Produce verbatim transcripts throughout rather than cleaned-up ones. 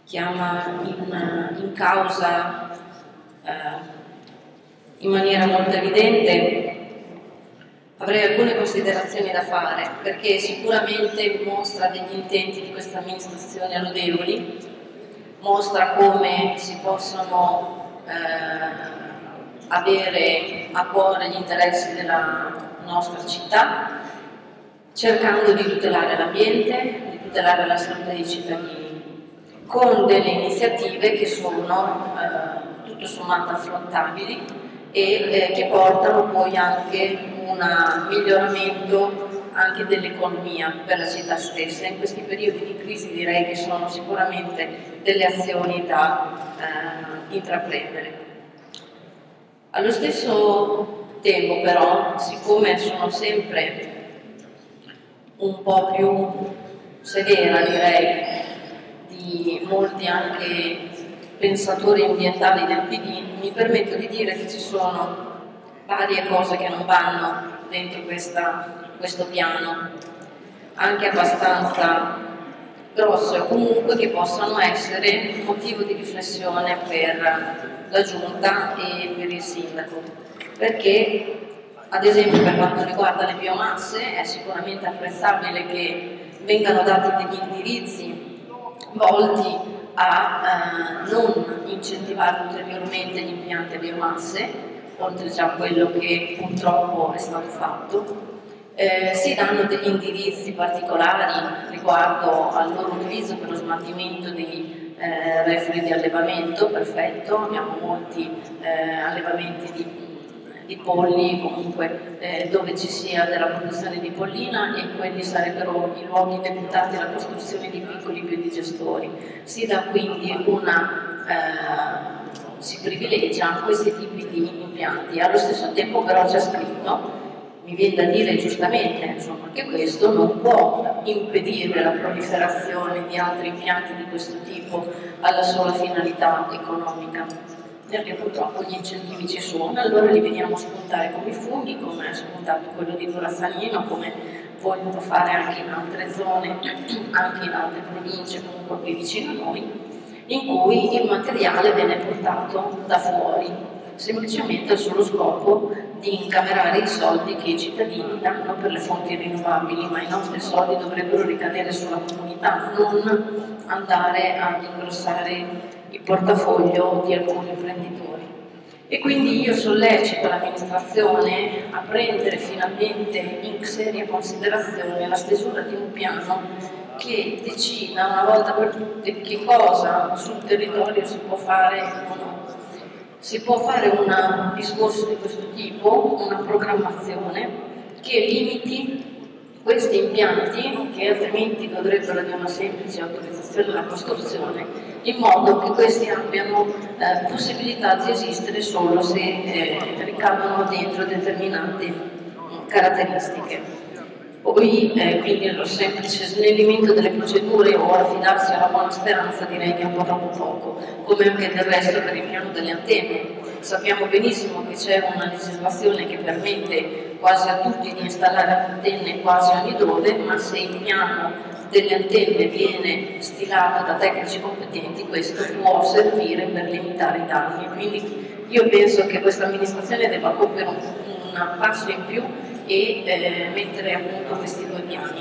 chiama in, in causa eh, in maniera molto evidente, avrei alcune considerazioni da fare, perché sicuramente mostra degli intenti di questa amministrazione lodevoli, mostra come si possono eh, avere a cuore gli interessi della nostra città, cercando di tutelare l'ambiente, di tutelare la salute dei cittadini, con delle iniziative che sono eh, tutto sommato affrontabili e eh, che portano poi anche un miglioramento anche dell'economia per la città stessa. In questi periodi di crisi direi che sono sicuramente delle azioni da eh, intraprendere. Allo stesso tempo però, siccome sono sempre un po' più severa, direi, di molti anche pensatori ambientali del P D, mi permetto di dire che ci sono varie cose che non vanno dentro questa, questo piano, anche abbastanza grosse o comunque che possano essere motivo di riflessione per la Giunta e per il Sindaco, perché ad esempio per quanto riguarda le biomasse è sicuramente apprezzabile che vengano dati degli indirizzi volti a eh, non incentivare ulteriormente gli impianti a biomasse, oltre già a quello che purtroppo è stato fatto. Eh, si danno degli indirizzi particolari riguardo al loro utilizzo per lo smaltimento dei eh, reflui di allevamento, perfetto, abbiamo molti eh, allevamenti di di polli, comunque eh, dove ci sia della produzione di pollina, e quelli sarebbero i luoghi deputati alla costruzione di piccoli biodigestori. Si dà quindi una, eh, si privilegia questi tipi di impianti. Allo stesso tempo però c'è scritto, mi viene da dire giustamente, insomma, che questo non può impedire la proliferazione di altri impianti di questo tipo alla sola finalità economica, perché purtroppo gli incentivi ci sono, allora li vediamo spuntare come i funghi, come è spuntato quello di Corazzanino, come vogliono fare anche in altre zone, anche in altre province, comunque qui vicino a noi, in cui il materiale viene portato da fuori, semplicemente al solo scopo di incamerare i soldi che i cittadini danno per le fonti rinnovabili, ma i nostri soldi dovrebbero ricadere sulla comunità, non andare ad ingrossare il portafoglio di alcuni imprenditori. E quindi io sollecito l'amministrazione a prendere finalmente in seria considerazione la stesura di un piano che decida una volta per tutte che cosa sul territorio si può fare o no. Si può fare un discorso di questo tipo, una programmazione che limiti questi impianti, che altrimenti godrebbero di una semplice autorizzazione alla costruzione, in modo che questi abbiano eh, possibilità di esistere solo se eh, ricadono dentro determinate mh, caratteristiche. Poi, eh, quindi lo semplice snellimento delle procedure o affidarsi alla buona speranza direi che è un po' troppo poco, come anche del resto per il piano delle antenne. Sappiamo benissimo che c'è una legislazione che permette quasi a tutti di installare antenne quasi ogni dove, ma se il piano delle antenne viene stilato da tecnici competenti, questo può servire per limitare i danni. Quindi io penso che questa amministrazione debba compiere un, un passo in più e eh, mettere a punto questi due piani.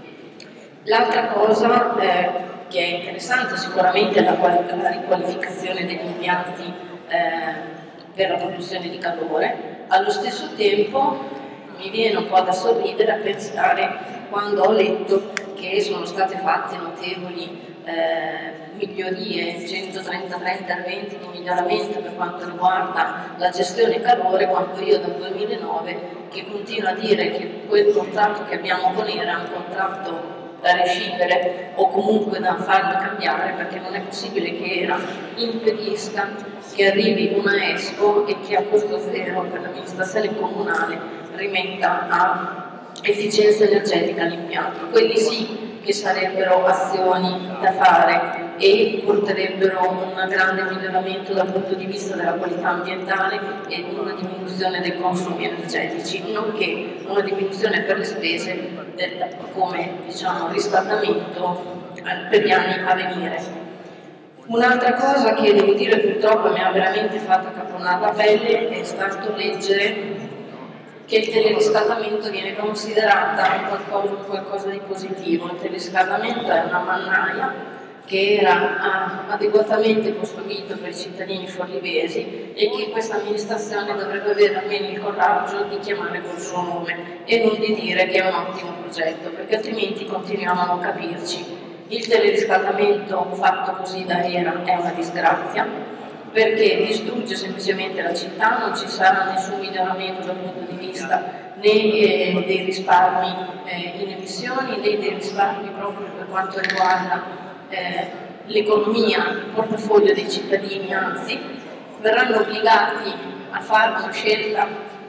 L'altra cosa eh, che è interessante sicuramente è la, la riqualificazione degli impianti eh, per la produzione di calore. Allo stesso tempo mi viene un po' da sorridere a pensare quando ho letto che sono state fatte notevoli eh, migliorie, centotrentatré interventi di miglioramento per quanto riguarda la gestione calore, quando io dal duemilanove che continuo a dire che quel contratto che abbiamo con ERA è un contratto da rescindere o comunque da farlo cambiare, perché non è possibile che ERA impedisca che arrivi una Expo e che a costo zero per l'amministrazione comunale rimetta a efficienza energetica l'impianto. Quelli sì che sarebbero azioni da fare e porterebbero un grande miglioramento dal punto di vista della qualità ambientale e una diminuzione dei consumi energetici, nonché una diminuzione per le spese del, come diciamo riscaldamento per gli anni a venire. Un'altra cosa che devo dire purtroppo mi ha veramente fatto caponare la pelle è stato leggere che il teleriscaldamento viene considerata qualcosa, qualcosa di positivo. Il teleriscaldamento è una mannaia che era ah, adeguatamente costruito per i cittadini forlivesi e che questa amministrazione dovrebbe avere almeno il coraggio di chiamare col suo nome e non di dire che è un ottimo progetto, perché altrimenti continuiamo a non capirci. Il teleriscaldamento fatto così da era è una disgrazia, perché distrugge semplicemente la città, non ci sarà nessun miglioramento dal punto di vista né eh, dei risparmi eh, in emissioni né dei risparmi proprio per quanto riguarda eh, l'economia, il portafoglio dei cittadini, anzi verranno obbligati a fare una scelta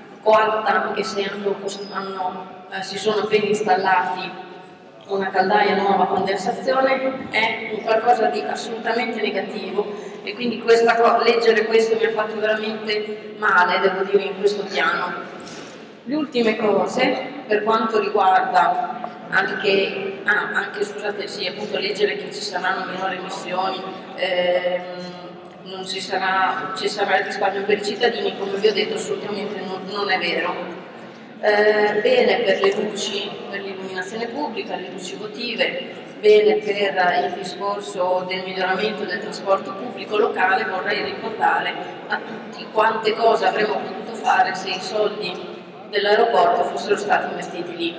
coatta anche se hanno, hanno, eh, si sono appena installati una caldaia nuova a condensazione, è un qualcosa di assolutamente negativo e quindi questa, leggere questo mi ha fatto veramente male, devo dire, in questo piano. Le ultime cose, per quanto riguarda anche, ah, anche scusate, sì, appunto leggere che ci saranno minori emissioni, ehm, non ci sarà, ci sarà il risparmio per i cittadini, come vi ho detto assolutamente non, non è vero. Eh, bene per le luci, per l'illuminazione pubblica, le luci votive, bene per il discorso del miglioramento del trasporto pubblico locale. Vorrei ricordare a tutti quante cose avremmo potuto fare se i soldi dell'aeroporto fossero stati investiti lì.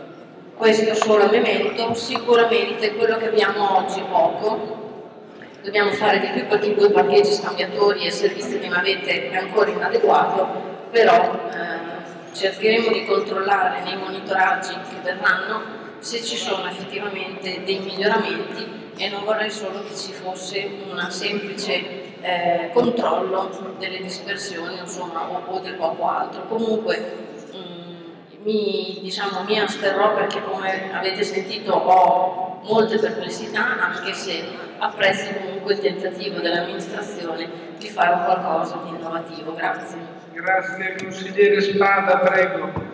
Questo solo a memento. Sicuramente quello che abbiamo oggi è poco, dobbiamo fare di più perché i due parcheggi scambiatori e il servizio di navette è ancora inadeguato, però eh, cercheremo di controllare nei monitoraggi che verranno se ci sono effettivamente dei miglioramenti e non vorrei solo che ci fosse un semplice eh, controllo delle dispersioni, insomma, o, o di poco altro. Comunque mh, mi, diciamo, mi asterrò perché, come avete sentito, ho molte perplessità, anche se apprezzo comunque il tentativo dell'amministrazione di fare qualcosa di innovativo. Grazie. Grazie, consigliere Spada, prego.